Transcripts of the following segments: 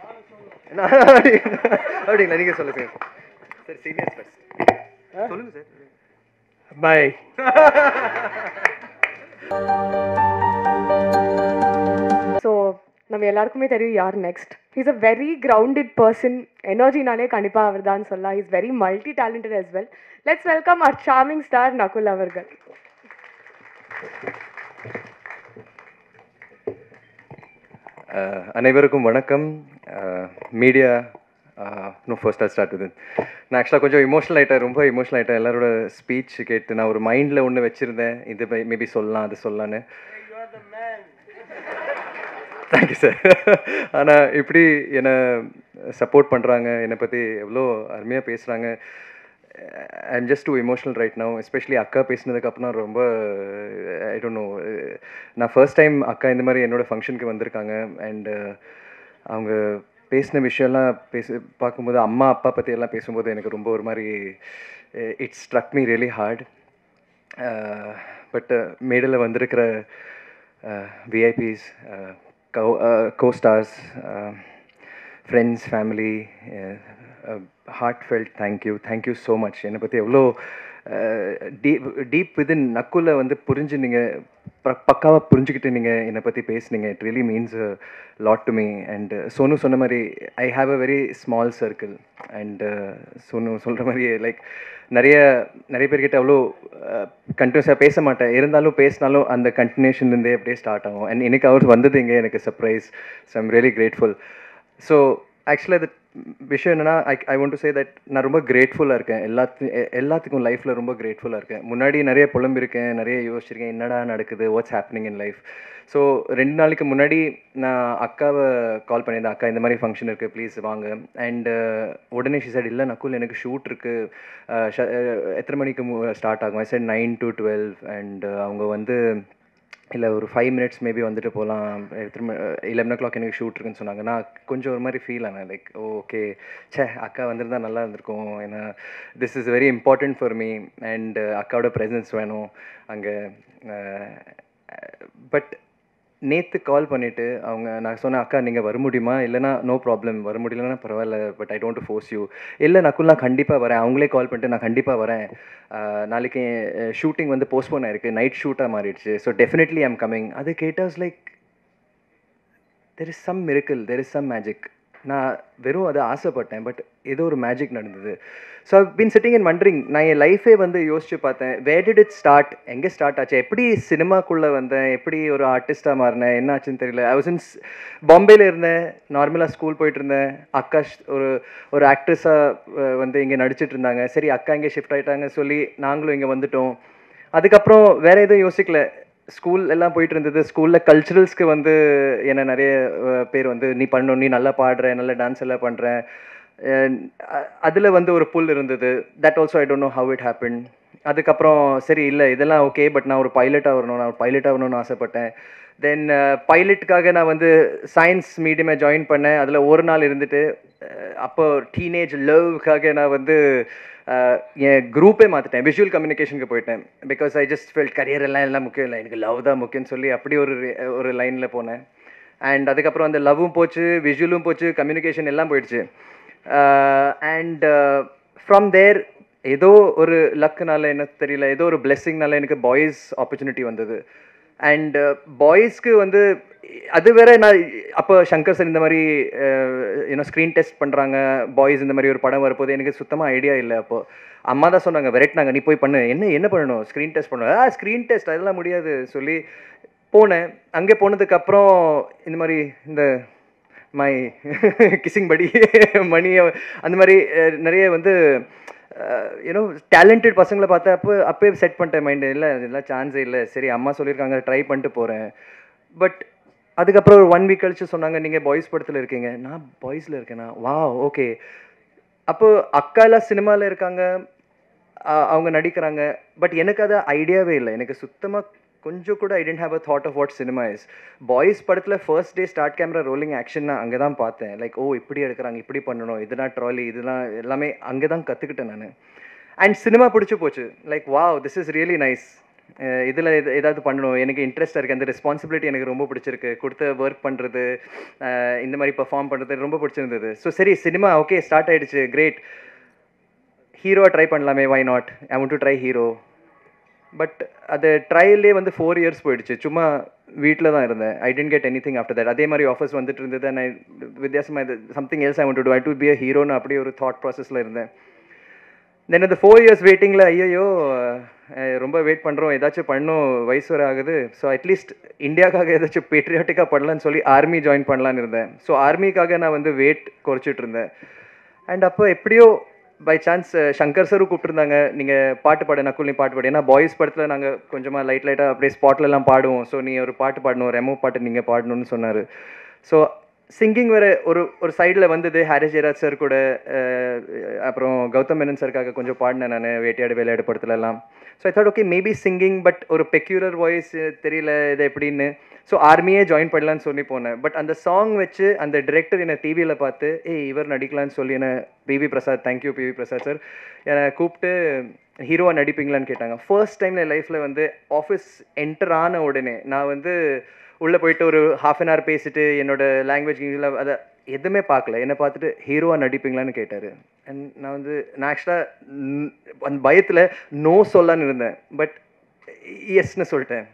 அப்படிங்களா? நீங்கள் சொல்லுங்கள் சார். சீனியர்ஸ் ஃபர்ஸ்ட் சொல்லுங்கள் சார். பாய். ஸோ நம்ம எல்லாருக்குமே தெரியும் யார் next. Is a very grounded person. எனர்ஜினாலே கண்டிப்பாக அவர் தான் சொல்லலாம். Is very multi talented as well. Let's welcome our charming star Nakul அவர்கள். அனைவருக்கும் வணக்கம். மீடியா ஃபர்ஸ்ட் ஸ்டார்ட் வித் நான் ஆக்சுவலாக கொஞ்சம் இமோஷனல் ஆகிட்டேன், ரொம்ப இமோஷனல் ஆகிட்டேன். எல்லாரோட ஸ்பீச் கேட்டு நான் ஒரு மைண்டில் ஒன்று வச்சுருந்தேன், இது மேபி சொல்லலாம் அது சொல்லலான்னு. Thank you sir. ஆனால் இப்படி என்னை சப்போர்ட் பண்ணுறாங்க, என்னை பற்றி எவ்வளோ அருமையாக பேசுகிறாங்க. I am just too emotional right now. Especially அக்கா பேசினதுக்கப்புறம் ரொம்ப ஐ டோன்ட் நோ. நான் ஃபர்ஸ்ட் டைம் அக்கா இந்த மாதிரி என்னோடய ஃபங்க்ஷனுக்கு வந்திருக்காங்க. அண்டு அவங்க பேசின விஷயம்லாம் பார்க்கும்போது அம்மா அப்பா பற்றி எல்லாம் பேசும்போது எனக்கு ரொம்ப ஒரு மாதிரி it's struck me really hard. But மேடையில் வந்திருக்கிற VIPs, co-stars, friends, family, heartfelt thank you so much. என்னை பற்றி எவ்வளோ டீப் விதின் நக்குல வந்து புரிஞ்சு நீங்கள் பக்காவாக புரிஞ்சுக்கிட்டு நீங்கள் என்னை பற்றி பேசுனீங்க. It really means lot to me. And Sonu சொன்ன மாதிரி I have a very small circle. And Sonu சொல்கிற மாதிரி லைக் நிறைய பேர்கிட்ட அவ்வளோ கண்டினியூஸாக பேச மாட்டேன், இருந்தாலும் பேசினாலும் அந்த கண்டினியூஷன்லேருந்தே அப்படியே ஸ்டார்ட் ஆகும். அண்ட் இன்னைக்கு அவர் வந்தது இங்கே எனக்கு surprise. So I'm really grateful. So ஆக்சுவலாக அது விஷயம் என்னென்னா I want to say that நான் ரொம்ப கிரேட்ஃபுல்லாக இருக்கேன். எல்லாத்துக்கும் லைஃப்பில் ரொம்ப கிரேட்ஃபுல்லாக இருக்கேன். முன்னாடி நிறைய புலம்பிருக்கேன், நிறைய யோசிச்சிருக்கேன், என்னடா நடக்குது, what's happening in life. So 2 நாளைக்கு முன்னாடி நான் அக்காவை கால் பண்ணியிருந்தேன், அக்கா இந்த மாதிரி ஃபங்க்ஷன் இருக்குது ப்ளீஸ் வாங்க. அண்டு உடனே ஷி சைட் இல்லை நக்குல் எனக்கு ஷூட் இருக்குது, எத்தனை மணிக்கு ஸ்டார்ட் ஆகும்? I said 9 to 12. அண்ட் அவங்க வந்து இல்லை ஒரு 5 minutes மேபி வந்துட்டு போகலாம், 11 o'clock எனக்கு ஷூட் இருக்குன்னு சொன்னாங்க. நான் கொஞ்சம் ஒரு மாதிரி ஃபீல் ஆனேன், லைக் ஓகே அக்கா வந்திருந்தா நல்லா இருந்திருக்கும். ஏன்னா this is very important for me. And அக்காவோட ப்ரெசன்ஸ் வேணும் அங்கே. பட் நேற்று கால் பண்ணிவிட்டு நான் சொன்னேன், அக்கா நீங்கள் வர முடியுமா? இல்லைனா நோ ப்ராப்ளம், வர முடியலன்னா பரவாயில்ல, but I don't force you. இல்லை நக்குல் நான் கண்டிப்பாக வரேன். அவங்களே கால் பண்ணிட்டு நான் கண்டிப்பாக வரேன், நாளைக்கு ஷூட்டிங் வந்து போஸ்ட்போன் ஆயிருக்கு, நைட் ஷூட்டாக மாறிடுச்சு, ஸோ டெஃபினெட்லி ஐம் கம்மிங். அது கேட்டாஸ் like there is some miracle, there is some magic. நான் வெறும் அதை ஆசைப்பட்டேன், பட் ஏதோ ஒரு மேஜிக் நடந்தது. So I been sitting and wondering. நான் என் லைஃபே வந்து யோசிச்சு பார்த்தேன், வேர் டிட் இட் ஸ்டார்ட், எங்கே ஸ்டார்ட் ஆச்சு, எப்படி சினிமாக்குள்ளே வந்தேன், எப்படி ஒரு ஆர்டிஸ்ட்டாக மாறினேன், என்ன ஆச்சுன்னு தெரியல. ஐ வாஸ் இன் பாம்பேயில் இருந்தேன், நார்மலாக ஸ்கூல் போயிட்டு இருந்தேன். அக்கா ஒரு ஆக்ட்ரஸாக வந்து இங்கே நடிச்சிட்டு இருந்தாங்க. சரி அக்கா இங்கே ஷிஃப்ட் ஆகிட்டாங்க சொல்லி நாங்களும் இங்கே வந்துட்டோம். அதுக்கப்புறம் வேறு எதுவும் யோசிக்கல, ஸ்கூல் எல்லாம் போயிட்டு இருந்தது. ஸ்கூலில் கல்ச்சுரல்ஸ்க்கு வந்து என்ன நிறைய பேர் வந்து நீ பண்ணணும், நீ நல்லா பாடுற, நல்லா டான்ஸ் எல்லாம் பண்ணுற, அதில் வந்து ஒரு புல் இருந்தது. That also I don't know how it happen. அதுக்கப்புறம் சரி இல்லை இதெல்லாம் ஓகே, பட் நான் ஒரு பைலட்டாக வரணும்னு ஆசைப்பட்டேன். தென் பைலட்டுக்காக நான் வந்து சயின்ஸ் மீடியமை ஜாயின் பண்ணேன். அதில் ஒரு நாள் இருந்துட்டு அப்போ டீனேஜ் லவ்க்காக நான் வந்து என் குரூப்பே மாற்றிட்டேன், விஷுவல் கம்யூனிகேஷனுக்கு போயிட்டேன். Because I just felt career எல்லாம் முக்கியம் இல்லை, எனக்கு லவ் தான் முக்கியம்னு சொல்லி அப்படி ஒரு லைனில் போனேன். அண்ட் அதுக்கப்புறம் அந்த லவ்வும் போச்சு, விஷுவலும் போச்சு, கம்யூனிகேஷன் எல்லாம் போயிடுச்சு. அண்ட் ஃப்ரம் தேர் ஏதோ ஒரு லக்குனால என்ன தெரியல, ஏதோ ஒரு பிளெஸ்ஸிங்னால எனக்கு பாய்ஸ் ஆப்பர்ச்சுனிட்டி வந்தது. அண்ட் பாய்ஸ்க்கு வந்து அது வேற. நான் அப்போ சங்கர் சார் இந்த மாதிரி ஏன்னோ ஸ்க்ரீன் டெஸ்ட் பண்ணுறாங்க, பாய்ஸ் இந்த மாதிரி ஒரு படம் வரப்போது, எனக்கு சுத்தமாக ஐடியா இல்லை. அப்போது அம்மா தான் சொன்னாங்க, விரட்டினாங்க, நீ போய் பண்ணு. என்ன பண்ணணும்? ஸ்க்ரீன் டெஸ்ட் பண்ணுவேன். ஸ்க்ரீன் டெஸ்ட் அதெல்லாம் முடியாது சொல்லி போனேன். அங்கே போனதுக்கப்புறம் இந்த மாதிரி இந்த மை கிசிங் படி மணி அந்த மாதிரி நிறைய வந்து யூனோ டேலண்டட் பசங்களை பார்த்தா அப்போயே செட் பண்ணிட்டேன் மைண்டு, இல்லை இதெல்லாம் சான்ஸே இல்லை, சரி அம்மா சொல்லியிருக்காங்க ட்ரை பண்ணிட்டு போகிறேன். பட் அதுக்கப்புறம் ஒரு 1 week கழிச்சு சொன்னாங்க, நீங்கள் பாய்ஸ் படத்தில் இருக்கீங்க. நான் பாய்ஸில் இருக்கேனா? வா ஓகே. அப்போது அக்கா எல்லாம் சினிமாவில் இருக்காங்க, அவங்க நடிக்கிறாங்க. பட் எனக்கு அது ஐடியாவே இல்லை, எனக்கு சுத்தமாக கொஞ்சம் கூட I didn't have a thought of what cinema is. Boys படத்தில் first day start camera rolling action நான் அங்கே தான் பார்த்தேன். லைக் ஓ இப்படி எடுக்கிறாங்க, இப்படி பண்ணணும், இதெல்லாம் ட்ராலி, இதெல்லாம் எல்லாமே அங்கே தான் கற்றுக்கிட்டேன் நான். அண்ட் சினிமா பிடிச்சி போச்சு. Like wow this is really nice. இதில் ஏதாவது பண்ணணும், எனக்கு இன்ட்ரெஸ்ட்டாக இருக்குது, அந்த ரெஸ்பான்சிபிலிட்டி எனக்கு ரொம்ப பிடிச்சிருக்கு, கொடுத்த ஒர்க் பண்ணுறது, இந்த மாதிரி பெர்ஃபார்ம் பண்ணுறது ரொம்ப பிடிச்சிருந்தது. ஸோ சரி சினிமா ஓகே ஸ்டார்ட் ஆகிடுச்சு, கிரேட், ஹீரோவை ட்ரை பண்ணலாமே, why not, I want to try hero. But அது ட்ரையல்லே வந்து 4 இயர்ஸ் போயிடுச்சு, சும்மா வீட்டில் தான் இருந்தேன். I didn't get anything after that. அதே மாதிரி ஆஃபர்ஸ் வந்துட்டு இருந்தது, நான் வித்தியாசமாக இது something else I want to do, I to be a ஹீரோன்னு அப்படியே ஒரு தாட் ப்ராசஸில் இருந்தேன். தென் அந்த 4 இயர்ஸ் வெயிட்டிங்கில் ஐயோ ரொம்ப வெயிட் பண்ணுறோம், ஏதாச்சும் பண்ணணும், வயசு வர ஆகுது, ஸோ அட்லீஸ்ட் இந்தியாவுக்காக ஏதாச்சும் பேட்ரியாட்டிக்காக பண்ணலான்னு சொல்லி ஆர்மி ஜாயின் பண்ணலான்னு இருந்தேன். ஸோ ஆர்மிக்காக நான் வந்து வெயிட் குறைச்சிட்டு இருந்தேன். அண்ட் அப்போ எப்படியோ பை சான்ஸ் சங்கர் சரும் கூப்பிட்டுருந்தாங்க, நீங்கள் பாட்டு பாடு நக்குல், நீ பாட்டு பாடு. ஏன்னா பாய்ஸ் படத்தில் நாங்கள் கொஞ்சமாக லைட்டாக அப்படியே ஸ்பாட்லலாம் பாடுவோம். ஸோ நீ ஒரு பாட்டு பாடணும், ரெமோ பாட்டு நீங்கள் பாடணும்னு சொன்னார். ஸோ சிங்கிங் வேறு ஒரு சைடில் வந்தது, ஹாரிஸ் ஜெயராஜ் சார் கூட, அப்புறம் கௌதம் மேனன் சாருக்காக கொஞ்சம் பாடினேன் நான் வேட்டையாடு விளையாடு படத்துலலாம். So I thought okay maybe singing, but ஒரு பெக்யூலர் வாய்ஸ் தெரியல இது எப்படின்னு. ஸோ ஆர்மியே ஜாயின் பண்ணலான்னு சொல்லி போனேன். பட் அந்த சாங் வச்சு அந்த டிரெக்டர் என்னை டிவியில் பார்த்து இவர் நடிக்கலான்னு சொல்லி என்னை PV Prasad, thank you PV Prasad sir, என்னை கூப்பிட்டு ஹீரோவாக நடிப்பீங்களான்னு கேட்டாங்க. ஃபர்ஸ்ட் டைமில் லைஃப்பில் வந்து ஆஃபீஸ் என்டர் ஆன உடனே நான் வந்து உள்ளே போயிட்டு ஒரு ½ அன் ஹவர் பேசிட்டு என்னோட லாங்குவேஜ் அதை எதுவுமே பார்க்கல, என்னை பார்த்துட்டு ஹீரோவாக நடிப்பீங்களான்னு கேட்டார். அண்ட் நான் ஆக்சுவலாக அந்த பயத்தில் நோ சொல்லலான்னு இருந்தேன், பட் எஸ்ன்னு சொல்லிட்டேன்.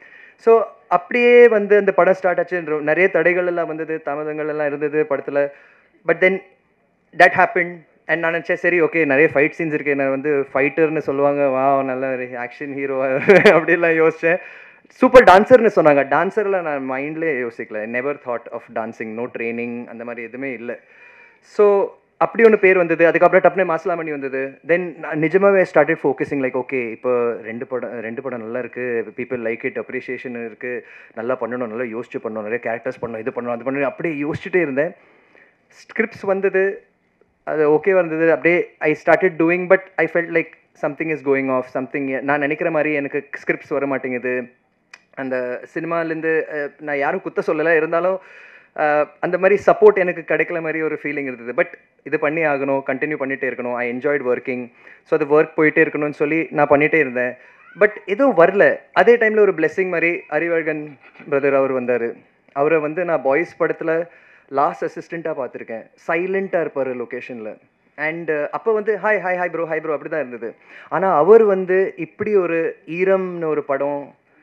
ஸோ அப்படியே வந்து அந்த படம் ஸ்டார்ட் ஆச்சு. நிறைய தடைகள் எல்லாம் வந்தது, தாமதங்கள் எல்லாம் இருந்தது படத்தில். But then that happen. And நான் நினச்சேன் சரி ஓகே நிறைய ஃபைட் சீன்ஸ் இருக்குது, நான் வந்து ஃபைட்டர்னு சொல்லுவாங்க, வா நல்ல ஆக்ஷன் ஹீரோ அப்படிலாம் யோசித்தேன். சூப்பர் டான்ஸர்னு சொன்னாங்க. டான்ஸரில் நான் மைண்ட்லேயே யோசிக்கல, never thought of dancing, no training அந்த மாதிரி எதுவுமே இல்லை. ஸோ அப்படி ஒன்று பேர் வந்தது. அதுக்கப்புறம் டப்னே மாசலாமணி வந்தது. தென் நிஜமாகவே ஸ்டார்டட் ஃபோக்கஸிங் லைக் ஓகே இப்போ ரெண்டு படம் நல்லா இருக்குது, பீப்புள் லைக் இட், அப்ரிஷியேஷன் இருக்குது, நல்லா பண்ணணும், நல்லா யோசிச்சு பண்ணணும், நிறைய கேரக்டர்ஸ் பண்ணணும், இது பண்ணணும், அது பண்ணணும், அப்படியே யோசிச்சுட்டே இருந்தேன். ஸ்கிரிப்ட்ஸ் வந்தது, அது ஓகேவாக இருந்தது, அப்படியே I started doing. But I felt like something is going off, something நான் நினைக்கிற மாதிரி எனக்கு ஸ்கிரிப்ட்ஸ் வர மாட்டேங்குது. அந்த சினிமாலேருந்து நான் யாரும் குத்த சொல்லலை, இருந்தாலும் அந்த மாதிரி சப்போர்ட் எனக்கு கிடைக்கல மாதிரி ஒரு ஃபீலிங் இருந்தது. பட் இது பண்ணி ஆகணும், கண்டினியூ பண்ணிகிட்டே இருக்கணும். I enjoyed working. ஸோ அது ஒர்க் போயிட்டே இருக்கணும்னு சொல்லி நான் பண்ணிகிட்டே இருந்தேன். பட் எதுவும் வரல. அதே டைமில் ஒரு பிளெஸ்ஸிங் மாதிரி அறிவழகன் பிரதர் அவர் வந்தார். அவரை வந்து நான் பாய்ஸ் படத்தில் லாஸ்ட் அசிஸ்டண்ட்டாக பார்த்துருக்கேன். சைலண்ட்டாக இருப்பார் லொக்கேஷனில். அண்ட் அப்போ வந்து hi hi hi bro hi bro அப்படி தான் இருந்தது. ஆனால் அவர் வந்து இப்படி ஒரு ஈரம்னு ஒரு படம்,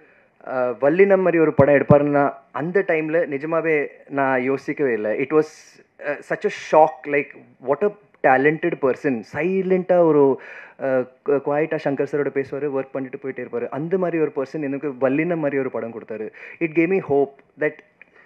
வல்லினம் மாதிரி ஒரு படம் எடுப்பாருன்னா அந்த டைமில் நிஜமாகவே நான் யோசிக்கவே இல்லை. It was such a shock, like what a talented person. சைலண்ட்டாக ஒரு குவாய்ட்டாக சங்கர் சரோட பேசுவார், ஒர்க் பண்ணிட்டு போயிட்டே இருப்பார். அந்த மாதிரி ஒரு பர்சன் எனக்கு வல்லினம் மாதிரி ஒரு படம் கொடுத்தாரு. It gave me hope that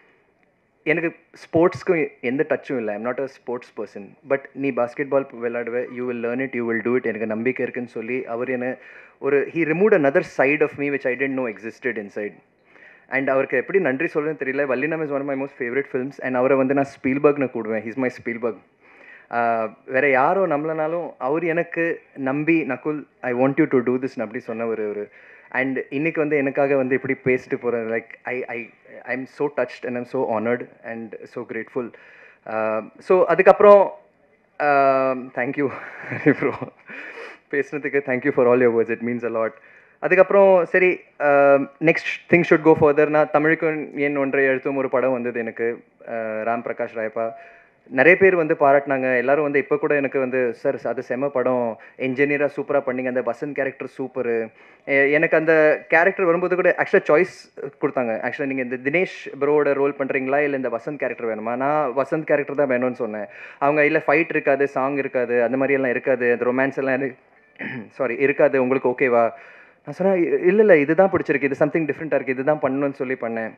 எனக்கு ஸ்போர்ட்ஸ்க்கும் எந்த டச்சும் இல்லை. I'm not a sports person. But நீ பாஸ்கெட் பால் விளையாடுவேன், you will learn it, you will do it, எனக்கு நம்பிக்கை இருக்குன்னு சொல்லி அவர் என்ன he removed another side of me which I didn't know existed inside. And அவருக்கு எப்படி நன்றி சொல்லுன்னு தெரியல. Vallinam is one of my most favourite films. அண்ட் அவரை வந்து நான் ஸ்பீல்பர்க்னு கூடுவேன். He's my Spielberg. வேறு யாரோ நம்மளனாலும் அவர் எனக்கு நம்பி Nakul I want you to do திஸ்ன்னு அப்படி சொன்ன ஒரு அண்ட் இன்னைக்கு வந்து எனக்காக வந்து இப்படி பேசிட்டு போகிறேன். Like I am so touched and I'm so honoured and so grateful. So அதுக்கப்புறம் தேங்க்யூ ப்ரோ, பேசுனதுக்கு thank you for all your words, it means a lot. அதுக்கப்புறம் சரி next thing should go further. நான் தமிழுக்கு என் ஒன்றை எழுத்தும் ஒரு படம் வந்தது எனக்கு, ராம் பிரகாஷ் ராயப்பா. நிறைய பேர் வந்து பாராட்டினாங்க. எல்லோரும் வந்து இப்போ கூட எனக்கு வந்து சார் அது செம்ம படம், என்ஜினியராக சூப்பராக பண்ணிங்க, அந்த வசந்த் கேரக்டர் சூப்பரு. எனக்கு அந்த கேரக்டர் வரும்போது கூட ஆக்சுவலாக சாய்ஸ் கொடுத்தாங்க. ஆக்சுவலாக நீங்கள் இந்த தினேஷ் ப்ரோவோட ரோல் பண்ணுறீங்களா இல்லை இந்த வசந்த் கேரக்டர் வேணுமா? நான் வசந்த் கேரக்டர் தான் வேணும்னு சொன்னேன். அவங்க இல்லை ஃபைட் இருக்காது, சாங் இருக்காது, அந்த மாதிரியெல்லாம் இருக்காது, அந்த ரொமான்ஸ் எல்லாம் இருக்காது, உங்களுக்கு ஓகேவா? நான் சொன்னேன் இல்லை இதுதான் பிடிச்சிருக்கு, இது சம்திங் டிஃப்ரெண்ட்டாக இருக்குது, இதுதான் பண்ணணும்னு சொல்லி பண்ணேன்.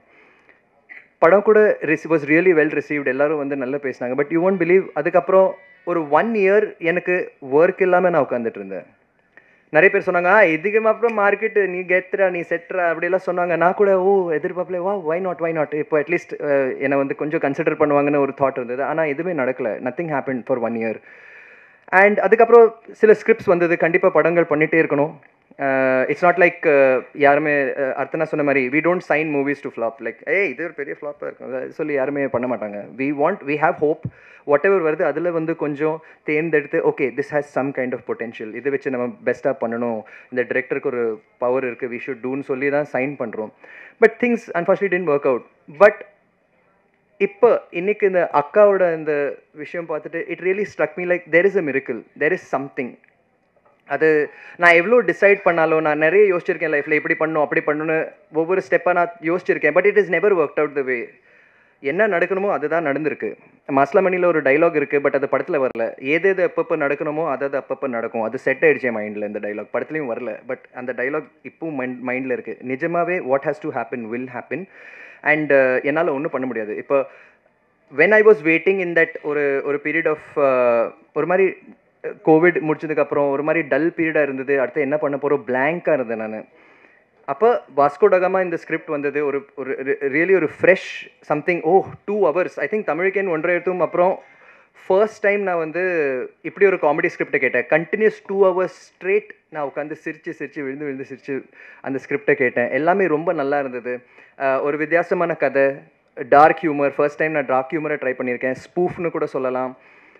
படம் கூட வாஸ் ரியலி வெல் ரிசீவ்ட். எல்லோரும் வந்து நல்லா பேசினாங்க. பட் யூ ஒன்ட் பிலீவ், அதுக்கப்புறம் ஒரு 1 இயர் எனக்கு ஒர்க் இல்லாமல் நான் உட்காந்துட்டு இருந்தேன். நிறைய பேர் சொன்னாங்க இதுக்கு அப்புறம் மார்க்கெட்டு நீ கெத்துறா நீ செட்டுறா அப்படிலாம் சொன்னாங்க. நான் கூட எதிர்பார்ப்பல வை நாட் இப்போ அட்லீஸ்ட் என்னை வந்து கொஞ்சம் கன்சிடர் பண்ணுவாங்கன்னு ஒரு தாட் இருந்தது. ஆனால் எதுவுமே நடக்கலை. Nothing happen for 1 year. And அதுக்கப்புறம் சில ஸ்கிரிப்ட்ஸ் வந்தது. கண்டிப்பாக படங்கள் பண்ணிகிட்டே இருக்கணும். இட்ஸ் நாட் லைக் யாருமே அர்த்தனா சொன்ன மாதிரி we don't sign movies to flop like ஏய் இது ஒரு பெரிய ஃப்ளாப்பாக இருக்கும் சொல்லி யாருமே பண்ண மாட்டாங்க. We have hope whatever வருது அதில் வந்து கொஞ்சம் தேர்ந்தெடுத்து okay this has some kind of potential, இதை வச்சு நம்ம பெஸ்ட்டாக பண்ணணும், இந்த டிரெக்டருக்கு ஒரு பவர் இருக்குது, வி ஷுட் டூன்னு சொல்லி தான் சைன் பண்ணுறோம். But things unfortunately didn't work out. But இப்போ இன்னைக்கு இந்த அக்காவோட இந்த விஷயம் பார்த்துட்டு it really struck me like there is a miracle, there is something. அது நான் எவ்வளோ டிசைட் பண்ணாலும் நான் நிறைய யோசிச்சிருக்கேன் லைஃப்பில் இப்படி பண்ணணும் அப்படி பண்ணணும்னு ஒவ்வொரு ஸ்டெப்பாக நான் யோசிச்சிருக்கேன். But it is never work out the way. என்ன நடக்கணுமோ அதுதான் நடந்திருக்கு. மஸ்லமணியில் ஒரு டைலாக் இருக்குது, பட் அது படத்தில் வரல. எது அப்பப்போ நடக்கணுமோ அதாவது அப்பப்போ நடக்கும். அது செட் ஆகிடுச்சு என் மைண்டில். இந்த டைலாக் படத்துலையும் வரல, பட் அந்த டைலாக் இப்பவும் மைண்டில் இருக்குது. நிஜமாவே what has to happen will happen. And என்னால் ஒன்றும் பண்ண முடியாது. இப்போ when I was waiting in that ஒரு பீரியட் ஆஃப் ஒரு மாதிரி கோவிட் முடிச்சதுக்கப்புறம் ஒரு மாதிரி டல் பீரியடாக இருந்தது. அடுத்து என்ன பண்ண போகிறோம் பிளாங்காக இருந்தேன் நான். அப்போ வாஸ்கோ டகாமா இந்த ஸ்கிரிப்ட் வந்தது. ஒரு ரியலி ஒரு fresh something. 2 hours I think தமிழுக்கேன் 1.5 எடுத்தும். அப்புறம் ஃபர்ஸ்ட் டைம் நான் வந்து இப்படி ஒரு காமெடி ஸ்கிரிப்டை கேட்டேன். கண்டினியூஸ் 2 hours ஸ்ட்ரெயிட் நான் உட்காந்து சிரித்து விழுந்து சிரித்து அந்த ஸ்கிரிப்டை கேட்டேன். எல்லாமே ரொம்ப நல்லா இருந்தது. ஒரு வித்தியாசமான கதை, டார்க் ஹியூமர். ஃபர்ஸ்ட் டைம் நான் டார்க் ஹியூமரை ட்ரை பண்ணியிருக்கேன். ஸ்பூஃப்னு கூட சொல்லலாம்.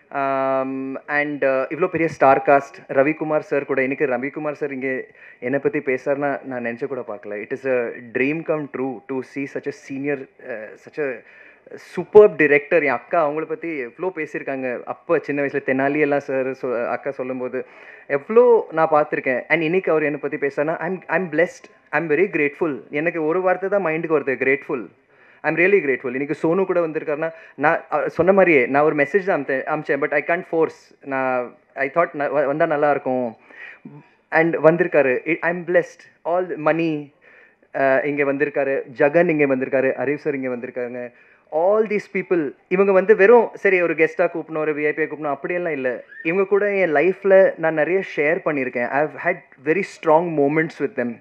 அண்ட் இவ்வளோ பெரிய ஸ்டார் காஸ்ட். ரவிக்குமார் சார் கூட, இன்னைக்கு ரவிக்குமார் சார் இங்கே என்னை பற்றி பேசுறாருன்னா நான் நினச்சி கூட பார்க்கல. It is a dream come true to see such a senior, such a super director. என் அக்கா அவங்கள பற்றி எவ்வளோ பேசியிருக்காங்க அப்போ சின்ன வயசில். தெனாலி எல்லாம் சார் அக்கா சொல்லும்போது எவ்வளோ நான் பார்த்துருக்கேன். அண்ட் இன்னைக்கு அவர் என்னை பற்றி பேசுறேன்னா I'm blessed, I'm very grateful. எனக்கு ஒரு வார்த்தை தான் மைண்டுக்கு வருது, கிரேட்ஃபுல். I'm really grateful. இன்றைக்கி சோனு கூட வந்திருக்காருன்னா நான் சொன்ன மாதிரியே நான் ஒரு மெசேஜ் தான் அமிச்சேன். But I can't force. நான் ஐ தாட் வந்தால் நல்லாயிருக்கும். அண்ட் வந்திருக்காரு. I'm blessed. ஆல் மணி இங்கே வந்திருக்காரு, ஜகன் இங்கே வந்திருக்காரு, அரீவ் சார் இங்கே வந்திருக்காங்க. ஆல் தீஸ் பீப்புள் இவங்க வந்து வெறும் சரி ஒரு கெஸ்ட்டாக கூப்பிடணும், ஒரு விஐபியை கூப்பிடணும் அப்படியெல்லாம் இல்லை. இவங்க கூட என் லைஃப்பில் நான் நிறைய ஷேர் பண்ணியிருக்கேன். I have had very strong moments with them.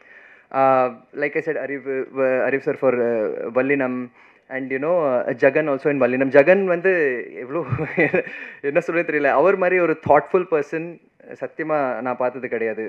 Like I said, Arif sir for Vallinam, and you know Jagan also in Vallinam. Jagan வந்து எவ்வளோ என்ன சொல்றது தெரியல. அவர் மாதிரி ஒரு தாட்ஃபுல் பர்சன் சத்தியமாக நான் பார்த்தது கிடையாது.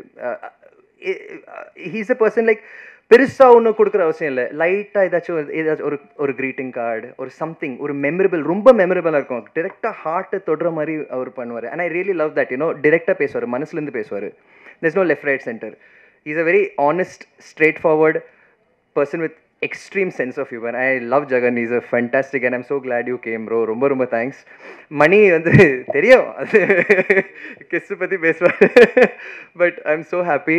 ஹீஸ் அ பர்சன் லைக் பெருசாக ஒன்று கொடுக்குற அவசியம் இல்லை. லைட்டாக ஏதாச்சும் ஒரு க்ரீட்டிங் கார்டு, ஒரு சம்திங், ஒரு மெமரபிள், ரொம்ப மெமரபிளாக இருக்கும். டிரெக்டாக ஹார்ட்டை தொடுற மாதிரி அவர் பண்ணுவார். And I really love that. You know டிரெக்டாக பேசுவார், மனசுலேருந்து பேசுவார். there's no left right center. He's a very honest, straightforward person with extreme sense of humor. I love Jagan. He's a fantastic, and I'm so glad you came, bro. ரொம்ப thanks. Mani வந்து தெரியும் அது கிஸ் பற்றி பேசுவார். But I'm so happy.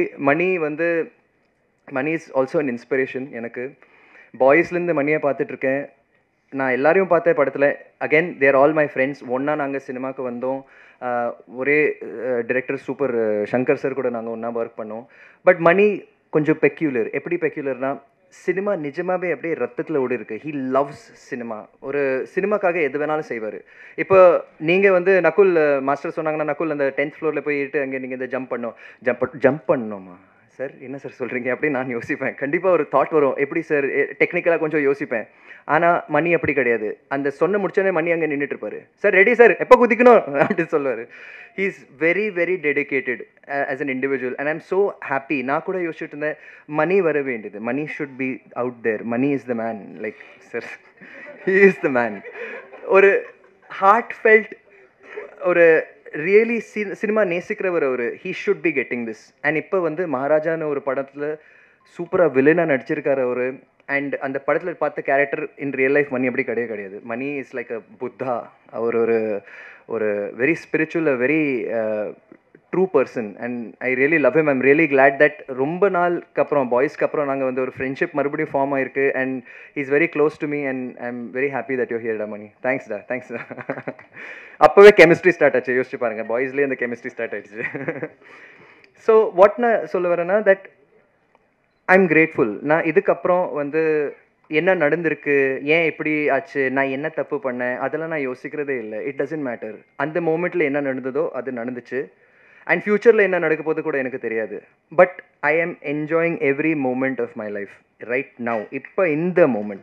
Mani is also an inspiration எனக்கு. பாய்ஸ்லேருந்து மணியை பார்த்துட்ருக்கேன். நான் எல்லாரையும் பார்த்தேன் படத்தில். Again there all my friends. ஒன்றா நாங்கள் சினிமாவுக்கு வந்தோம். ஒரே டிரெக்டர் சூப்பர் சங்கர் சார் கூட நாங்கள் ஒன்றா ஒர்க் பண்ணோம். பட் மணி கொஞ்சம் பெக்யூலர். எப்படி பெக்யூலர்னா, சினிமா நிஜமாகவே அப்படியே ரத்தத்தில் ஓடி இருக்கு. He loves cinema. ஒரு சினிமாக்காக எது வேணாலும் செய்வார். இப்போ நீங்கள் வந்து நகுல் மாஸ்டர் சொன்னாங்கன்னா, நகுல் அந்த 10th ஃப்ளோரில் போயிட்டு அங்கே நீங்கள் இந்த ஜம்ப் பண்ணணுமா சார், என்ன சார் சொல்கிறீங்க அப்படின்னு நான் யோசிப்பேன். கண்டிப்பாக ஒரு தாட் வரும், எப்படி சார் டெக்னிக்கலாக கொஞ்சம் யோசிப்பேன். ஆனால் மணி அப்படி கிடையாது. அந்த சொன்ன முடிச்சோடனே மணி அங்கே நின்றுட்டு இருப்பார். சார் ரெடி சார், எப்போ குதிக்கணும் அப்படின்னு சொல்லுவார். He is very very dedicated as an individual. And I'm so happy. நான் கூட யோசிச்சுட்டு இருந்தேன், மணி வர வேண்டியது, Mani should be out there, Mani is the man. Like sir, he is the man. ஒரு ஹார்ட் ஃபெல்ட், ஒரு ரியலி சினிமா நேசிக்கிறவர் அவர். He should be getting this. And இப்போ வந்து மகாராஜான்னு ஒரு படத்தில் சூப்பராக வில்லனாக நடிச்சிருக்காரு அவர். அண்ட் அந்த படத்தில் பார்த்த character in real life Mani அப்படி கிடையாது. Mani is like a Buddha. அவர் ஒரு very spiritual, a very true person. And I really love him. I'm really glad that ரொம்ப நாளுக்கு அப்புறம், பாய்ஸ்க்கு அப்புறம் நாங்கள் வந்து ஒரு ஃப்ரெண்ட்ஷிப் மறுபடியும் ஃபார்ம் ஆயிருக்கு. And is very close to me. And I am very happy that you here டா மணி. தேங்க்ஸ் டா, தேங்க்ஸ் டா. அப்போவே கெமிஸ்ட்ரி ஸ்டார்ட் ஆச்சு. யோசிச்சு பாருங்கள், பாய்ஸ்லேயே அந்த கெமிஸ்ட்ரி ஸ்டார்ட் ஆயிடுச்சு. ஸோ வாட் நான் சொல்ல வரேன்னா, தட் ஐ எம் கிரேட்ஃபுல். நான் இதுக்கப்புறம் வந்து என்ன நடந்திருக்கு, ஏன் இப்படி ஆச்சு, நான் என்ன தப்பு பண்ணேன், அதெல்லாம் நான் யோசிக்கிறதே இல்லை. It doesn't matter. அந்த மூமெண்ட்டில் என்ன நடந்ததோ அது நடந்துச்சு. அண்ட் ஃப்யூச்சரில் என்ன நடக்க போது கூட எனக்கு தெரியாது. But I am enjoying every moment of my life right now. இப்போ இந்த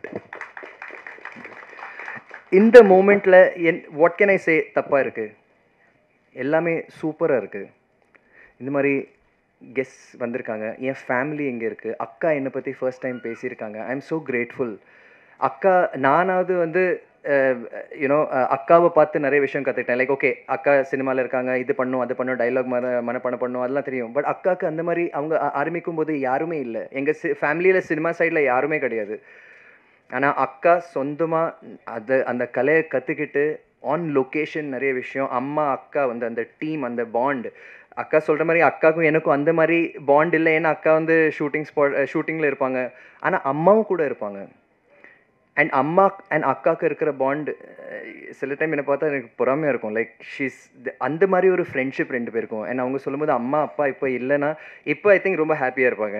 மூமெண்ட்டில் வாட் கேன் ஐ சே தப்பாக இருக்குது? எல்லாமே சூப்பராக இருக்குது. இந்த மாதிரி கெஸ்ட் வந்திருக்காங்க, என் ஃபேமிலி இங்கே இருக்குது, அக்கா என்னை பற்றி ஃபர்ஸ்ட் டைம் பேசியிருக்காங்க. I am so grateful. அக்கா நானாவது வந்து யூனோ அக்காவை பார்த்து நிறைய விஷயம் கற்றுக்கிட்டேன். லைக் ஓகே அக்கா சினிமாவில் இருக்காங்க, இது பண்ணும் அது பண்ணும், டைலாக் மனப்பாடம் பண்ணும், அதெல்லாம் தெரியும். பட் அக்காவுக்கு அந்த மாதிரி அவங்க ஆரம்பிக்கும் போது யாருமே இல்லை. எங்கள் ஃபேமிலியில் சினிமா சைடில் யாருமே கிடையாது. ஆனால் அக்கா சொந்தமாக அந்த கலையை கற்றுக்கிட்டு ஆன் லொக்கேஷன் நிறைய விஷயம், அம்மா அக்கா வந்து அந்த டீம் அந்த பாண்ட், அக்கா சொல்கிற மாதிரி அக்காவுக்கும் எனக்கும் அந்த மாதிரி பாண்ட் இல்லை. ஏன்னா அக்கா வந்து ஷூட்டிங்கில் இருப்பாங்க, ஆனால் அம்மாவும் கூட இருப்பாங்க. அண்ட் அம்மா அண்ட் அக்காவுக்கு இருக்கிற பாண்ட் சில டைம் என்னை பார்த்தா எனக்கு பொறாமையாக இருக்கும். லைக் ஷீஸ் அந்த மாதிரி ஒரு ஃப்ரெண்ட்ஷிப் ரெண்டு பேருக்கும். அண்ட் அவங்க சொல்லும்போது அம்மா அப்பா இப்போ இல்லைன்னா இப்போ ஐ திங்க் ரொம்ப ஹாப்பியாக இருப்பாங்க.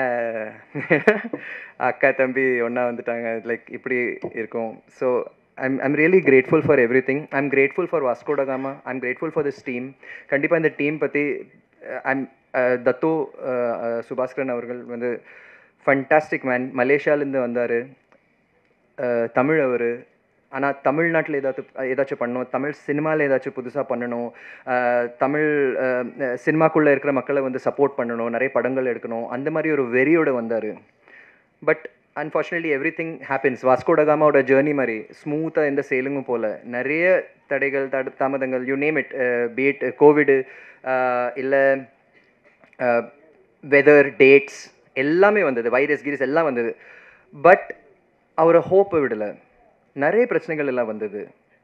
அக்கா தம்பி ஒன்றா வந்துட்டாங்க, லைக் இப்படி இருக்கும். So I'm really grateful for everything. I'm grateful for Vasco da Gama. I'm grateful for this team. கண்டிப்பாக இந்த டீம் பற்றி தத்தோ சுபாஸ்கரன் அவர்கள் வந்து ஃபண்டாஸ்டிக் மேன். மலேசியாவிலேருந்து வந்தார், தமிழ் அவர். ஆனால் தமிழ்நாட்டில் ஏதாச்சும் பண்ணணும், தமிழ் சினிமாவில் ஏதாச்சும் புதுசாக பண்ணணும், தமிழ் சினிமாக்குள்ளே இருக்கிற மக்களை வந்து சப்போர்ட் பண்ணணும், நிறைய படங்கள் எடுக்கணும், அந்த மாதிரி ஒரு வெறியோடு வந்தார். But unfortunately everything happens. Vasco da காமாவோட ஜேர்னி மாதிரி ஸ்மூத்தாக எந்த சேலுங்கும் போல் நிறைய தடைகள் தாமதங்கள், you name it, be it Covid இல்லை வெதர் டேட்ஸ் எல்லாமே வந்தது, வைரஸ் கீரஸ் எல்லாம் வந்தது. பட் அவரை ஹோப்பை விடலை. நிறைய பிரச்சனைகள் எல்லாம் வந்தது,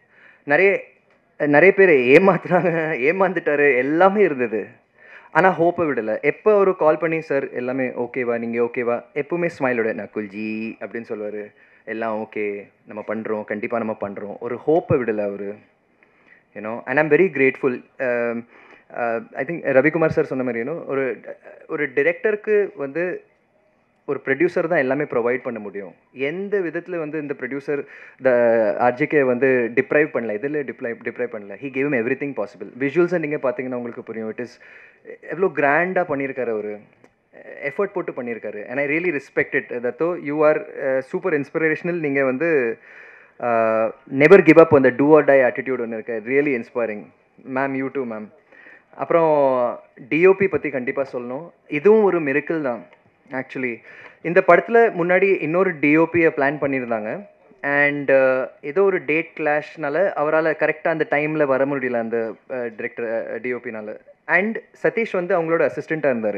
நிறைய பேர் ஏமாந்துட்டாரு, எல்லாமே இருந்தது. ஆனால் ஹோப்பை விடலை. எப்போ ஒரு கால் பண்ணி சார் எல்லாமே ஓகேவா, நீங்கள் ஓகேவா, எப்பவுமே ஸ்மைலோட நக்குல்ஜி அப்படின்னு சொல்லுவார். எல்லாம் ஓகே, நம்ம பண்ணுறோம், கண்டிப்பாக நம்ம பண்ணுறோம். ஒரு ஹோப்பை விடலை அவர், you know. And I'm very grateful. I think Ravikumar sir சொன்ன மாதிரி, யூனோ, ஒரு டிரெக்டருக்கு வந்து ஒரு ப்ரொடியூசர் தான் எல்லாமே ப்ரொவைட் பண்ண முடியும். எந்த விதத்தில் வந்து இந்த ப்ரொடியூசர் ஆர்ஜிகே வந்து டிப்ரைவ் பண்ணல, இதில் டிப்ரைவ் பண்ணல. He gave everything possible. விஷுவல்ஸை நீங்கள் பார்த்தீங்கன்னா உங்களுக்கு புரியும். இட் இஸ் எவ்வளோ கிராண்டாக பண்ணியிருக்காரு அவர், எஃபர்ட் போட்டு பண்ணியிருக்காரு. And I really respect it. Though you are super inspirational. நீங்கள் வந்து நெவர் கிவ் அப் அந்த டூ ஆர் டை ஆட்டிடியூட் ஒன்று இருக்கு, really inspiring. Ma'am you too ma'am. அப்புறம் டிஓபி பற்றி கண்டிப்பாக சொல்லணும். இதுவும் ஒரு மிரக்கிள் தான் ஆக்சுவலி. இந்த படத்தில் முன்னாடி இன்னொரு டிஓபியை பிளான் பண்ணியிருந்தாங்க. அண்ட் ஏதோ ஒரு டேட் கிளாஷ்னால அவரால் கரெக்டாக அந்த டைமில் வர முடியல அந்த டிரெக்டர் டிஓபினால். அண்ட் சதீஷ் வந்து அவங்களோட அசிஸ்டண்ட்டாக இருந்தார்.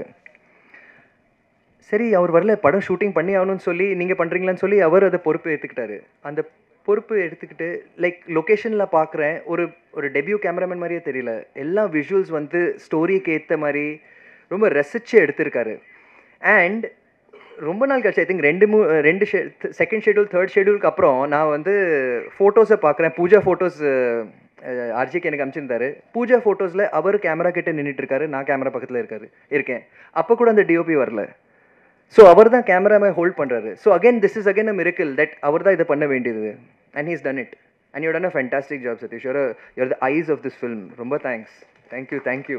சரி அவர் வரல, படம் ஷூட்டிங் பண்ணி ஆகணும்னு சொல்லி நீங்கள் பண்ணுறீங்களான்னு சொல்லி அவர் அதை பொறுப்பு எடுத்துக்கிட்டாரு. அந்த பொறுப்பு எடுத்துக்கிட்டு லைக் லொக்கேஷனில் பார்க்குறேன், ஒரு டெபியூ கேமராமேன் மாதிரியே தெரியல. எல்லா விஷுவல்ஸ் வந்து ஸ்டோரிக்கு ஏற்ற மாதிரி ரொம்ப ரசித்து எடுத்திருக்காரு. அண்ட் ரொம்ப நாள் கழிச்சு ஐ திங்க் ரெண்டு செகண்ட் ஷெட்யூல் தேர்ட் ஷெட்யூலுக்கு அப்புறம் நான் வந்து ஃபோட்டோஸை பார்க்குறேன். பூஜா ஃபோட்டோஸ் ஆர்ஜிக்கு எனக்கு அனுப்பிச்சிருந்தாரு. பூஜா ஃபோட்டோஸில் அவர் கேமரா கிட்ட நின்றுட்டு இருக்காரு, நான் கேமரா பக்கத்தில் இருக்கேன். அப்போ கூட அந்த டிஓபி வரல. ஸோ அவர் தான் கேமராவை ஹோல்ட் பண்ணுறாரு. So again this is again a miracle that அவர் தான் இதை பண்ண வேண்டியது. And he's done it. And you done a fantastic job Satish. You're the eyes of this film. ரொம்ப thanks. Thank you.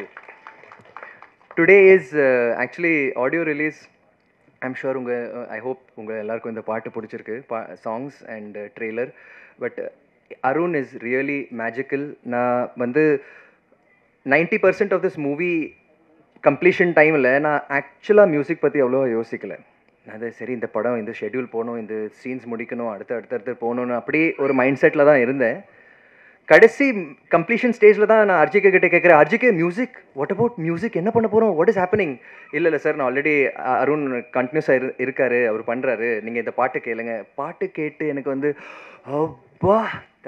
Today is actually audio release. I'm sure I hope உங்கள் எல்லாருக்கும் இந்த பாட்டு பிடிச்சிருக்கு, songs and trailer. But Arun is really magical. நான் வந்து 90% of this movie completion டைமில் நான் ஆக்சுவலாக மியூசிக் பற்றி அவ்வளோ யோசிக்கலை. அது சரி இந்த படம் இந்த ஷெட்யூல் போகணும், இந்த சீன்ஸ் முடிக்கணும், அடுத்தடுத்து போகணுன்னு அப்படி ஒரு மைண்ட் செட்டில் தான் இருந்தேன். கடைசி கம்ப்ளீஷன் ஸ்டேஜில் தான் நான் ஆர்ஜிகே கிட்டே கேட்குறேன், RGK music, what about music, என்ன பண்ண போகிறோம், வாட் இஸ் ஹேப்பனிங்? இல்லை சார், நான் ஆல்ரெடி அருண் கண்டினியூஸாக இருக்காரு, அவர் பண்ணுறாரு, நீங்கள் இந்த பாட்டு கேளுங்க. பாட்டு கேட்டு எனக்கு வந்து அப்பா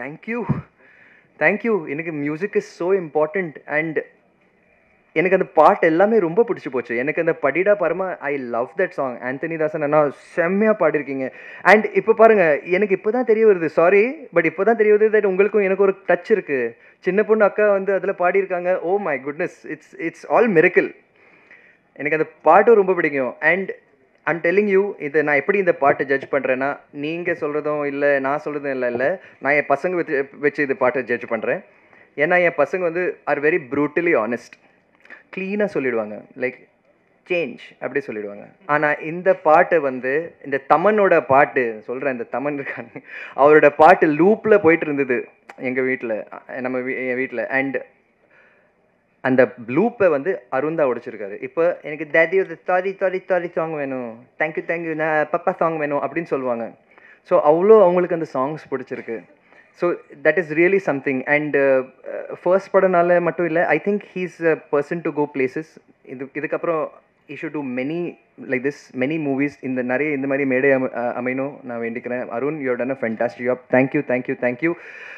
தேங்க்யூ. எனக்கு music is so important. And எனக்கு அந்த பாட்டு எல்லாமே ரொம்ப பிடிச்சி போச்சு. எனக்கு அந்த படிடா பரமா, I love that song. Anthony Daasan அண்ணா செம்மையாக பாடிருக்கீங்க. அண்ட் இப்போ பாருங்கள், எனக்கு இப்போ தான் தெரிய வருது, சாரி பட் இப்போ தான் தெரிய வருது தட் உங்களுக்கும் எனக்கு ஒரு டச் இருக்குது. சின்ன பொண்ணு அக்கா வந்து அதில் பாடியிருக்காங்க. Oh my goodness, it's all miracle. எனக்கு அந்த பாட்டும் ரொம்ப பிடிக்கும். அண்ட் ஐம் டெல்லிங் யூ, இதை நான் எப்படி இந்த பாட்டை ஜட்ஜ் பண்ணுறேன்னா, நீங்கள் சொல்கிறதும் இல்லை, நான் சொல்கிறதும் இல்லை, நான் என் பசங்க வச்சு இந்த பாட்டை ஜட்ஜ் பண்ணுறேன். ஏன்னா என் பசங்க வந்து ஆர் வெரி ப்ரூட்டலி ஆனஸ்ட். க்ளீனாக சொல்லிடுவாங்க, லைக் சேஞ்ச் அப்படி சொல்லிடுவாங்க. ஆனால் இந்த பாட்டு வந்து இந்த தமனோட பாட்டு சொல்கிறேன், இந்த தமன் இருக்காங்க, அவரோட பாட்டு லூப்பில் போயிட்டு இருந்தது எங்கள் வீட்டில், என் வீட்டில். அண்ட் அந்த ப்ளூப்பை வந்து அருண் தான் உடைச்சிருக்காரு. இப்போ எனக்கு டேடி ஒரு தாரி தாரி தாரி சாங் வேணும், தேங்க்யூ நான் பப்பா சாங் வேணும் அப்படின்னு சொல்லுவாங்க. ஸோ அவ்வளோ அவங்களுக்கு அந்த சாங்ஸ் பிடிச்சிருக்கு. So that is really something. And first படம்னால மட்டும் இல்லை, I think he's a person to go places. இதுக்கப்புறம் he should do many like this, many movies. நிறைய இந்த மாதிரி மேடை அமையணும் நான் வேண்டிக்கிறேன். Arun, you have done a fantastic job. Thank you.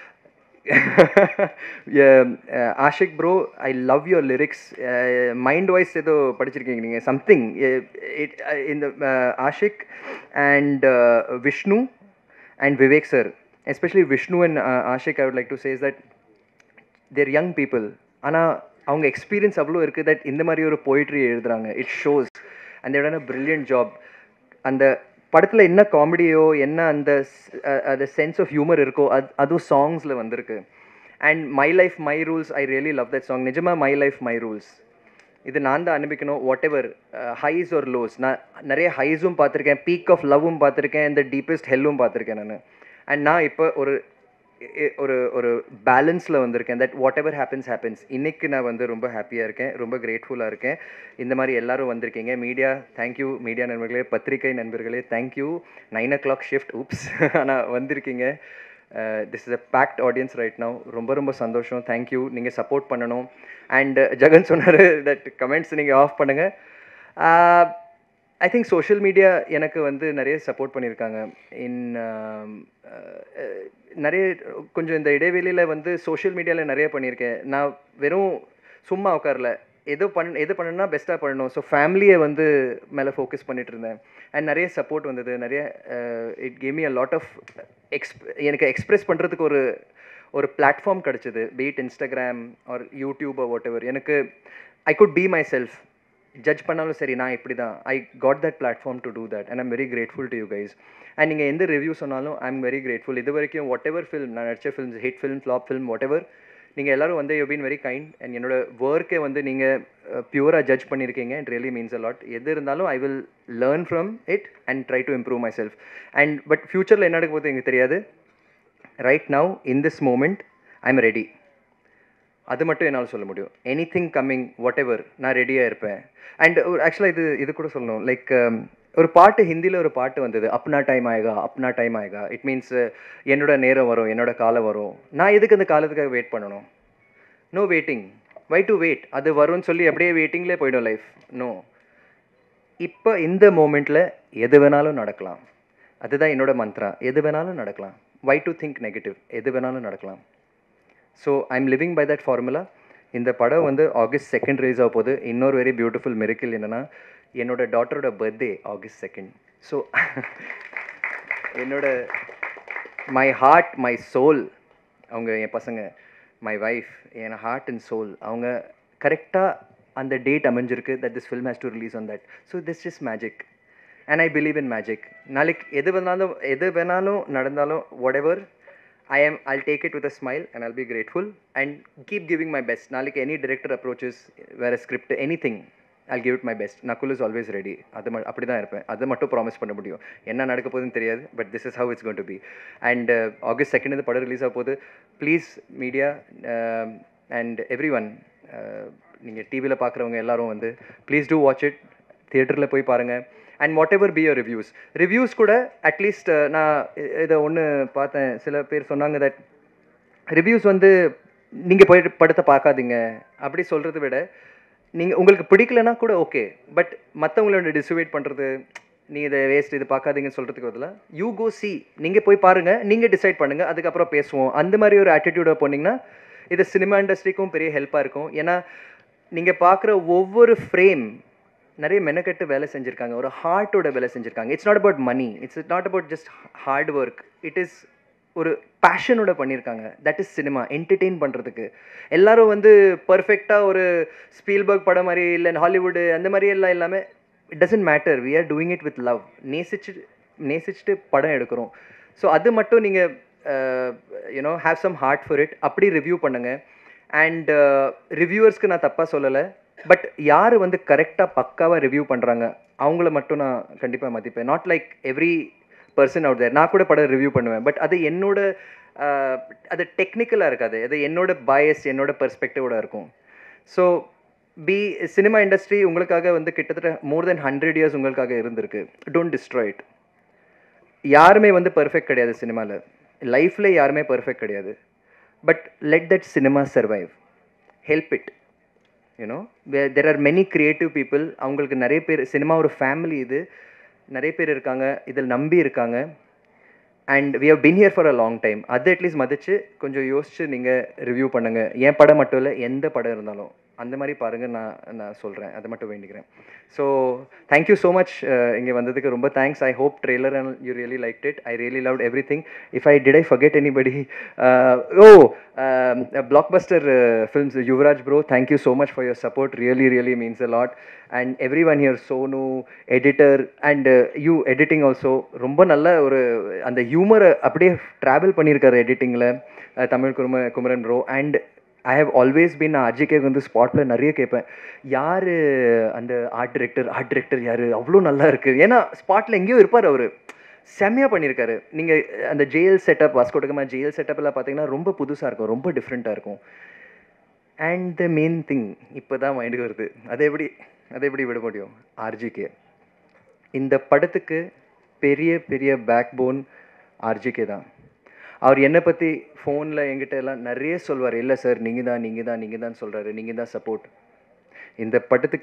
Ashik bro, I love your lyrics. Mind voice ஏதோ படிச்சிருக்கீங்க நீங்கள், சம்திங் இந்த Ashik and Vishnu and Vivek sir, especially Vishnu and Ashik, I would like to say is that they're young people. ஆனால் அவங்க experience அவ்வளோ இருக்குது that இந்த மாதிரி ஒரு போயிட்ரி எழுதுறாங்க. It shows and they've done a brilliant job. அந்த படத்தில் என்ன காமெடியோ என்ன அந்த சென்ஸ் ஆஃப் ஹியூமர் இருக்கோ அதுவும் சாங்ஸில் வந்திருக்கு. And my life my rules, I really love that song. நிஜமாக மை லைஃப் மை ரூல்ஸ் இது நான் தான் அனுப்பிக்கணும். வாட் எவர் ஹைஸ் ஒரு லோஸ், நான் நிறைய ஹைஸும் பார்த்துருக்கேன், பீக் ஆஃப் லவ்வும் பார்த்துருக்கேன், இந்த டீப்பஸ்ட் ஹெல்லும் பார்த்துருக்கேன் நான். அண்ட் நான் இப்போ ஒரு ஒரு ஒரு பேலன்ஸில் வந்திருக்கேன். That whatever happens. இன்றைக்கி நான் வந்து ரொம்ப ஹாப்பியாக இருக்கேன், ரொம்ப கிரேட்ஃபுல்லாக இருக்கேன். இந்த மாதிரி எல்லோரும் வந்திருக்கீங்க. மீடியா தேங்க்யூ, மீடியா நண்பர்களே, பத்திரிகை நண்பர்களே தேங்க்யூ. 9 o'clock ஷிஃப்ட் ஊப்ஸ் ஆனால் வந்திருக்கீங்க. This is a packed audience right now. ரொம்ப சந்தோஷம். தேங்க்யூ. நீங்கள் சப்போர்ட் பண்ணணும். அண்ட் ஜெகன் சொன்னார் தட் கமெண்ட்ஸ் நீங்கள் ஆஃப் பண்ணுங்கள். ஐ திங்க் சோஷியல் மீடியா எனக்கு வந்து நிறைய சப்போர்ட் பண்ணியிருக்காங்க. நிறைய கொஞ்சம் இந்த இடைவெளியில் வந்து சோஷியல் மீடியாவில் நிறைய பண்ணியிருக்கேன். நான் வெறும் சும்மா உட்காரல, எது பண்ணணும்னா பெஸ்ட்டாக பண்ணணும். ஸோ ஃபேமிலியை வந்து மேலே ஃபோக்கஸ் பண்ணிட்டு இருந்தேன். அண்ட் நிறைய சப்போர்ட் வந்தது. நிறைய it gave me a lot of எனக்கு எக்ஸ்ப்ரெஸ் பண்ணுறதுக்கு ஒரு பிளாட்ஃபார்ம் கிடச்சிது. Be it Instagram or YouTube or whatever. எனக்கு I could be myself. Judge பண்ணாலும் சரி, நான் இப்படி தான். I got that platform to do that and I'm very grateful to you guys. And நீங்கள் எந்த ரிவ்யூ சொன்னாலும் ஐ எம் வெரி கிரேட்ஃபுல். இது வரைக்கும் வாட் எவர் ஃபில்ம் நான் நடிச்ச films, hit film, flop film, whatever, நீங்கள் எல்லோரும் வந்து you been very kind. And என்னோட ஒர்க்கை வந்து நீங்கள் பியூராக ஜட்ஜ் பண்ணியிருக்கீங்க. It really means a lot. எது இருந்தாலும் I will learn from it and try to improve myself. And but ஃப்யூச்சரில் என்ன நடக்க போகுது எனக்கு தெரியாது. Right now in this moment I am ready. அது மட்டும் என்னால் சொல்ல முடியும். எனிதிங் கம்மிங் வாட் எவர் நான் ரெடியாக இருப்பேன். அண்ட் ஆக்சுவலாக இது கூட சொல்லணும். லைக் ஒரு பாட்டு, ஹிந்தியில் ஒரு பாட்டு வந்தது, அப்னா டைம் ஆயேகா. இட் மீன்ஸ் என்னோட நேரம் வரும், என்னோட காலம் வரும். நான் எதுக்கு அந்த காலத்துக்காக வெயிட் பண்ணணும்? No waiting. Why to wait? அது வரும்னு சொல்லி அப்படியே வெயிட்டிங்லேயே போய்டும் லைஃப். நோ, இப்போ இந்த மூமெண்ட்டில் எது வேணாலும் நடக்கலாம். அதுதான் என்னோட மந்த்ரா. எது வேணாலும் நடக்கலாம். Why to think negative? எது வேணாலும் நடக்கலாம். So I am living by that formula. இந்த படம் வந்து August 2 ரிலீஸ் ஆக போகுது. இன்னொரு வெரி பியூட்டிஃபுல் மிரக்கிள் என்னென்னா, என்னோட டாட்டரோட பர்த்டே August 2. ஸோ என்னோட மை ஹார்ட் மை சோல், அவங்க என் பசங்க, மை வைஃப், என் ஹார்ட் அண்ட் சோல், அவங்க கரெக்டாக அந்த டேட் அமைஞ்சிருக்கு that this film has to release on that. So this is magic and I believe in magic. நாளைக்கு எது வேணாலும் நடந்தாலும் whatever, I'll take it with a smile and I'll be grateful and keep giving my best. நாளைக்கு any director approaches, வேறு script, anything, I'll give it my best. Nakul is always ready. அப்படி தான் இருப்பேன். அதை மட்டும் ப்ராமிஸ் பண்ண முடியும். என்ன நடக்க போகுதுன்னு தெரியாது, but this is how it's going to be. And August 2 இந்த படம் ரிலீஸ் ஆக போகுது. Please media and everyone, நீங்கள் டிவியில் பார்க்குறவங்க எல்லாரும் வந்து ப்ளீஸ் டூ வாட்ச் இட். தியேட்டரில் போய் பாருங்கள். And whatever be your reviews கூட அட்லீஸ்ட் நான் இதை ஒன்று பார்த்தேன். சில பேர் சொன்னாங்க தட் ரிவ்யூஸ் வந்து நீங்கள் போய் படத்தை பார்க்காதீங்க அப்படி சொல்கிறத விட, உங்களுக்கு பிடிக்கலனா கூட ஓகே, பட் மற்றவங்களோட டிசுவேட் பண்ணுறது, நீ இதை வேஸ்ட், இது பார்க்காதீங்கன்னு சொல்கிறதுக்கு பதிலாக யூ கோ சி, நீங்கள் போய் பாருங்கள், நீங்கள் டிசைட் பண்ணுங்கள், அதுக்கப்புறம் பேசுவோம். அந்த மாதிரி ஒரு ஆட்டிடியூடை போனீங்கன்னா இது சினிமா இண்டஸ்ட்ரிக்கும் பெரிய ஹெல்ப்பாக இருக்கும். ஏன்னா நீங்கள் பார்க்குற ஒவ்வொரு ஃப்ரேம் நிறைய மெனக்கெட்டு வேலை செஞ்சுருக்காங்க, ஒரு ஹார்ட்டோட வேலை செஞ்சுருக்காங்க. It's not about money, it's not about just hard work, it is ஒரு பேஷனோட பண்ணியிருக்காங்க. That is cinema. என்டர்டெயின் பண்ணுறதுக்கு எல்லாரும் வந்து பர்ஃபெக்டாக ஒரு ஸ்பீல்பர்க் படம் மாதிரி இல்லை ஹாலிவுட் அந்த மாதிரி எல்லாம் இல்லாமல், it doesn't matter, we are doing it with love. நேசிச்சுட்டு படம் எடுக்கிறோம். ஸோ அது மட்டும் நீங்கள் you know have some heart for it. அப்படி ரிவ்யூ பண்ணுங்கள். அண்ட் ரிவ்யூவர்ஸ்க்கு நான் தப்பாக சொல்லலை, பட் யார் வந்து கரெக்டாக பக்காவாக ரிவ்யூ பண்ணுறாங்க அவங்கள மட்டும் நான் கண்டிப்பாக மதிப்பேன். Not like every person out there. நான் கூட படம் ரிவ்யூ பண்ணுவேன், பட் அது என்னோட அது டெக்னிக்கலாக இருக்காது, அது என்னோட பயஸ், என்னோட பெர்ஸ்பெக்டிவோட இருக்கும். ஸோ சினிமா இண்டஸ்ட்ரி உங்களுக்காக வந்து கிட்டத்தட்ட மோர் தென் 100 இயர்ஸ் உங்களுக்காக இருந்திருக்கு. Don't destroy it. யாருமே வந்து பர்ஃபெக்ட் கிடையாது சினிமாவில். லைஃப்பில் யாருமே பர்ஃபெக்ட் கிடையாது. But let that cinema survive. Help it. You know there are many creative people. அவங்களுக்கு நிறைய பேர் சினிமா ஒரு ஃபேமிலி. இது நிறைய பேர் இருக்காங்க, இதில் நம்பி இருக்காங்க. And we have been here for a long time. அது அட்லீஸ்ட் மதித்து கொஞ்சம் யோசிச்சு நீங்கள் ரிவ்யூ பண்ணுங்கள். என் படம் மட்டும் இல்லை, எந்த படம் இருந்தாலும் அந்த மாதிரி பாருங்கள். நான் சொல்கிறேன், அதை மட்டும் வேண்டிக்கிறேன். So thank you so much. இங்கே வந்ததுக்கு ரொம்ப thanks. I hope trailer and you really liked it. I really loved everything. If I did I forget anybody? Blockbuster Films, Yuvraj bro, thank you so much for your support. Really means a lot. And everyone here, Sonu, editor, and you editing also. ரொம்ப நல்ல ஒரு அந்த ஹியூமரை அப்படியே travel பண்ணியிருக்காரு எடிட்டிங்கில் Tamil Kumaran bro. And I have always been RGK வந்து ஸ்பாட்டில் நிறைய கேட்பேன், யார் அந்த ஆர்ட் டிரெக்டர் யார், அவ்வளோ நல்லா இருக்குது. ஏன்னா ஸ்பாட்டில் எங்கேயோ இருப்பார் அவர். செம்மையாக பண்ணியிருக்காரு. நீங்கள் அந்த ஜெயில் செட்டப், வாஸ்கோடகமா ஜெயில் செட்டப்லாம் பார்த்தீங்கன்னா ரொம்ப புதுசாக இருக்கும், ரொம்ப டிஃப்ரெண்ட்டாக இருக்கும். அண்ட் த மெயின் திங் இப்போ தான் மைண்டுக்கு வருது, அதை எப்படி விட முடியும்? ஆர்ஜிகே. இந்த படத்துக்கு பெரிய பேக் போன் ஆர்ஜிகே தான். அவர் என்னை பற்றி ஃபோனில் என்கிட்ட எல்லாம் நிறைய சொல்வார், இல்லை சார் நீங்கள் தான் சொல்கிறாரு, நீங்கள் தான் சப்போர்ட். இந்த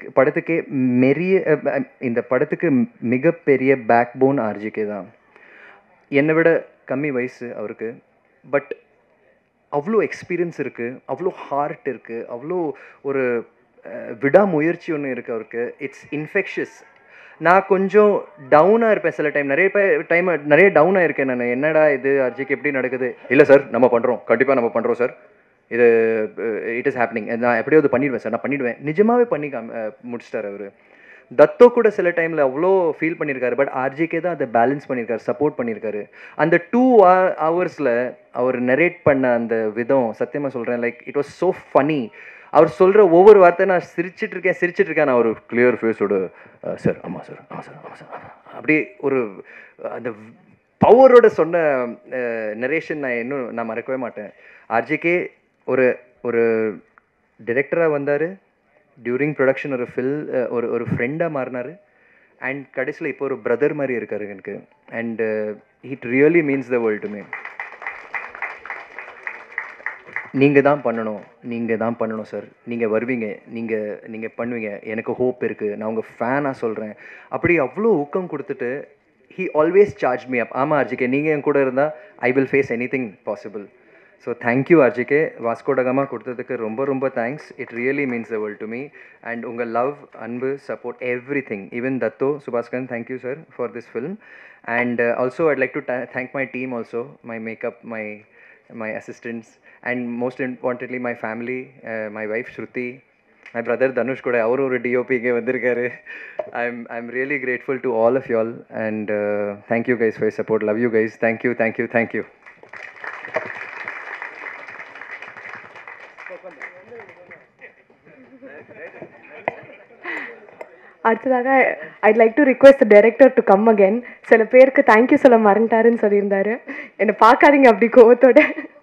படத்துக்கு மிகப்பெரிய பேக் போன் ஆர்ஜிகே தான். என்னை விட கம்மி வயசு அவருக்கு. பட் அவ்வளோ எக்ஸ்பீரியன்ஸ் இருக்குது, அவ்வளோ ஹார்ட் இருக்குது, அவ்வளோ ஒரு விடாமுயற்சி ஒன்று இருக்குது அவருக்கு. It's infectious. நான் கொஞ்சம் டவுனாக இருப்பேன் சில டைம், நிறைய டவுனாக இருக்கேன் நான். என்னடா இது ஆர்ஜிக்கு எப்படி நடக்குது? இல்லை சார் நம்ம பண்ணுறோம், கண்டிப்பாக நம்ம பண்ணுறோம் சார், இது இட் இஸ் ஹேப்பனிங், நான் எப்படியாவது பண்ணிடுவேன் சார், நான் பண்ணிடுவேன். நிஜமாகவே பண்ணி முடிச்சிட்டார் அவர். தத்தோ கூட சில டைமில் அவ்வளோ ஃபீல் பண்ணியிருக்காரு. பட் ஆர்ஜிகே தான் அதை பேலன்ஸ் பண்ணியிருக்காரு, சப்போர்ட் பண்ணியிருக்காரு. அந்த 2 hours அவர் நரேட் பண்ண அந்த விதம், சத்தியமாக சொல்கிறேன், like it was so funny. அவர் சொல்கிற ஒவ்வொரு வார்த்தை நான் சிரிச்சிட்டு இருக்கேன். நான் ஒரு கிளியர் ஃபேஸோட சார் ஆமாம் சார் அப்படி ஒரு அந்த பவரோட சொன்ன நரேஷன் நான் மறக்கவே மாட்டேன். ஆர்ஜிகே ஒரு டிரெக்டராக வந்தார், டியூரிங் ப்ரொடக்ஷன் ஒரு ஃப்ரெண்டாக மாறினார். அண்ட் கடைசியில் இப்போ ஒரு பிரதர் மாதிரி இருக்கார் எனக்கு. And it really means the world to me. நீங்கள் தான் பண்ணணும் சார், நீங்கள் வருவீங்க, நீங்கள் பண்ணுவீங்க, எனக்கு ஹோப் இருக்குது, நான் உங்கள் ஃபேனாக சொல்கிறேன். அப்படி அவ்வளோ ஊக்கம் கொடுத்துட்டு he always charged me up. ஆமாம் ஆர்ஜிகே, நீங்கள் என் கூட இருந்தால் I will face anything possible. So thank you RGK. Vasco da Gama கொடுத்ததுக்கு ரொம்ப தேங்க்ஸ். It really means the world to me. And உங்கள் லவ், அன்பு, support, everything. Even Dato Subaskaran, thank you sir for this film. And also I'd like to thank my team also, my makeup, my assistants, and most importantly my family, my wife Shruti, my brother Dhanush kuda avaru oru DOP ge vandirukkaru. I'm really grateful to all of you all, and thank you guys for your support. Love you guys. Thank you. அடுத்ததாக I'd like to request the director to come again. சில பேருக்கு thank you சொல்ல மறந்துட்டாருன்னு சொல்லியிருந்தாரு. என்னை பார்க்காதீங்க அப்படி கோவத்தோட.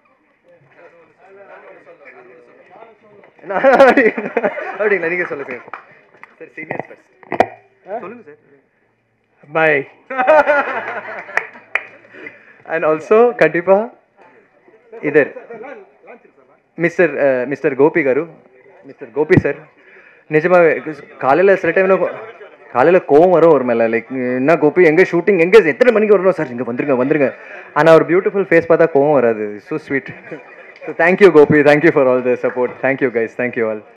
அப்படிங்களா? நீங்கள் சொல்லுங்க சார். சீனியர் ஃபர்ஸ்ட் சொல்லுங்க சார். பாய். அண்ட் ஆல்சோ கண்டிப்பாக either Mister Gopi garu, Mister Gopi sir. நிஜமாவே காலையில் சில டைமில் காலையில் கோவம் வரும் ஒரு மேலே, லைக் என்ன கோபி எங்கே ஷூட்டிங், எத்தனை மணிக்கு வரணும் சார், இங்கே வந்துருங்க. ஆனால் ஒரு பியூட்டிஃபுல் ஃபேஸ் பார்த்தா கோவம் வராது. So sweet. So thank you Gopi, thank you for all the support. Thank you guys, thank you all.